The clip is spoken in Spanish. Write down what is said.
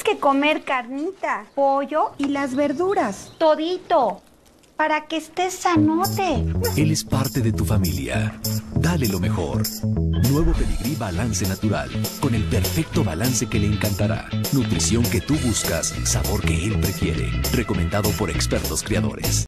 que comer carnita, pollo y las verduras. todito, para que estés sanote. Él es parte de tu familia. Dale lo mejor. Nuevo Pedigrí Balance Natural, con el perfecto balance que le encantará. Nutrición que tú buscas, sabor que él prefiere. Recomendado por expertos criadores.